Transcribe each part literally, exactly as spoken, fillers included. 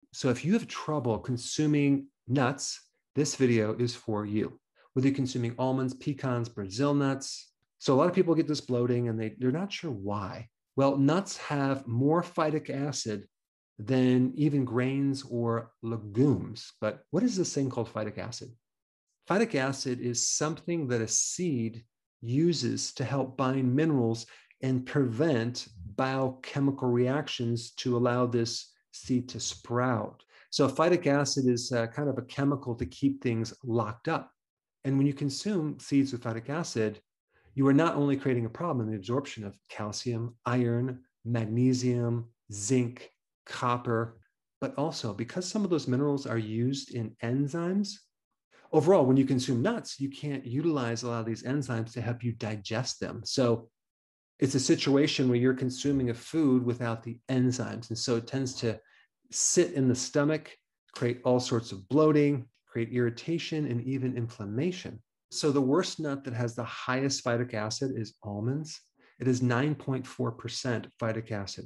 So if you have trouble consuming nuts, this video is for you. Whether you're consuming almonds, pecans, Brazil nuts. So a lot of people get this bloating and they, they're not sure why. Well, nuts have more phytic acid than even grains or legumes. But what is this thing called phytic acid? Phytic acid is something that a seed uses to help bind minerals and prevent biochemical reactions to allow this seed to sprout. So phytic acid is uh, kind of a chemical to keep things locked up. And when you consume seeds with phytic acid, you are not only creating a problem in the absorption of calcium, iron, magnesium, zinc, copper, but also because some of those minerals are used in enzymes. Overall, when you consume nuts, you can't utilize a lot of these enzymes to help you digest them. So it's a situation where you're consuming a food without the enzymes. And so it tends to sit in the stomach, create all sorts of bloating, create irritation, and even inflammation. So the worst nut that has the highest phytic acid is almonds. It is nine point four percent phytic acid.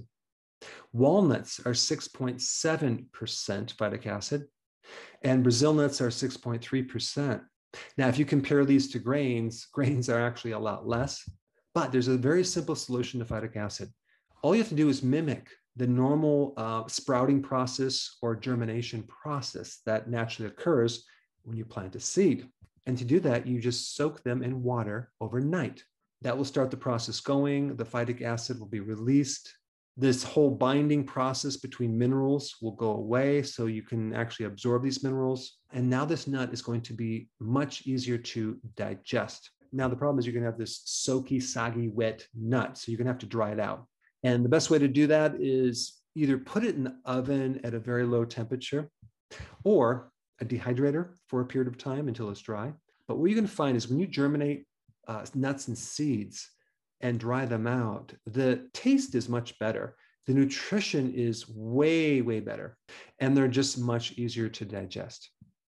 Walnuts are six point seven percent phytic acid, and Brazil nuts are six point three percent. Now, if you compare these to grains, grains are actually a lot less, but there's a very simple solution to phytic acid. All you have to do is mimic the normal uh, sprouting process or germination process that naturally occurs when you plant a seed. And to do that, you just soak them in water overnight. That will start the process going. The phytic acid will be released. This whole binding process between minerals will go away, so you can actually absorb these minerals. And now this nut is going to be much easier to digest. Now, the problem is you're going to have this soaky, soggy, wet nut, so you're going to have to dry it out. And the best way to do that is either put it in the oven at a very low temperature or a dehydrator for a period of time until it's dry. But what you're going to find is when you germinate uh, nuts and seeds and dry them out, the taste is much better. The nutrition is way, way better. And they're just much easier to digest.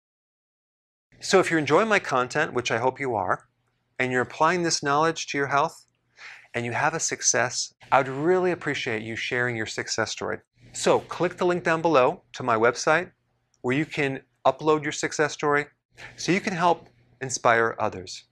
So if you're enjoying my content, which I hope you are, and you're applying this knowledge to your health, and you have a success, I'd really appreciate you sharing your success story. So click the link down below to my website where you can upload your success story so you can help inspire others.